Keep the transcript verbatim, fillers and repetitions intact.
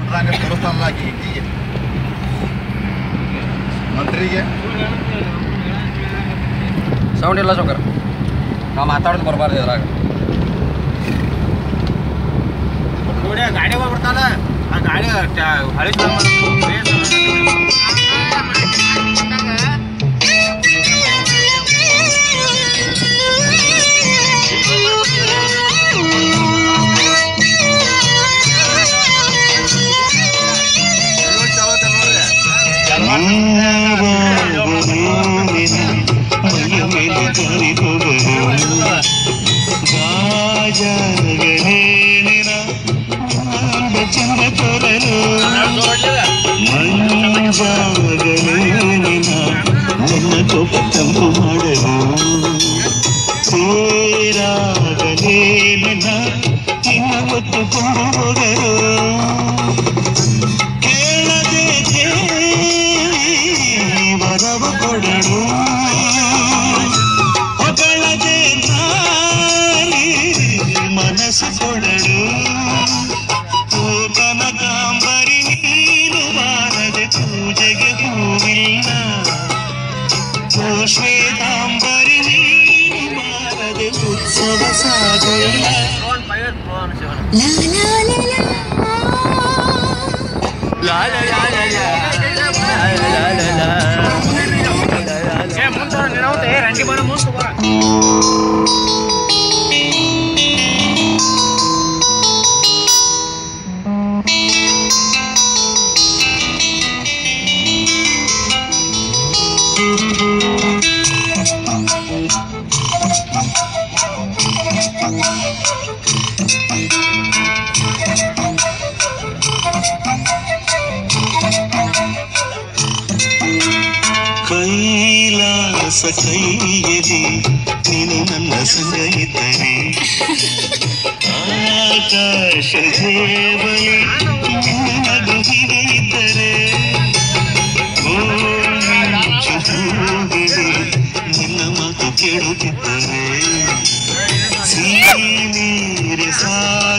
ಮುಟ್ಟದಂಗೆ ತೋರಿಸ್ತಾನಲ್ಲ ಈಗಿಗೆ ಮಂತ್ರಿಗೆ sound ಇಲ್ಲ ಸೌಕರ್ ನಾವು ಮಾತಾಡೋದು ಬರಬಾರ್ದು ಇದ್ರಾಗ ನೋಡಿ ಗಾಡಿ ಬರ್ತಾನ ಆ ಗಾಡಿ ಹಳಿ ತಂಪು ಮಾಡಲು ಸೇರಾಗಲೇನ ಇನ್ನ ಒತ್ತುಕೊಂಡು ಹೋಗಲು ಕೇಳದೆ ವರವ ಕೊಡಲು ಹೊಗಳದೆ ನಾರಿ ಮನಸ್ಸು ಕೊಡಲು ಓ ಕನಕಾಂಬರಿ ನೀನು ಬಾರದೆ ಪೂಜೆಗೆ ಹೂವಿಲ್ಲ ಓ ಶ್ವೇತಾಂಬರಿ ನೀನು ಬಾರದೆ ಉತ್ಸವ ಸಾಗಲ್ಲ ರಂಡಿ ಬರ ಮುಂದೆ ಬರ ಕೈಲಾಸ ಕೈಯಲ್ಲಿ ನೀನು ನನ್ನ ಸಂಗ ಇದ್ದರೆ ಆಕಾಶ ದೇವಲಿ ನಿನ್ನದು ಹೀಗೆ ಇದ್ದರೆ ನಿನ್ನ ಮಾತು ಕೇಳುತ್ತಿದ್ದರೆ ಸೀ ನೀರೆ ಸಾ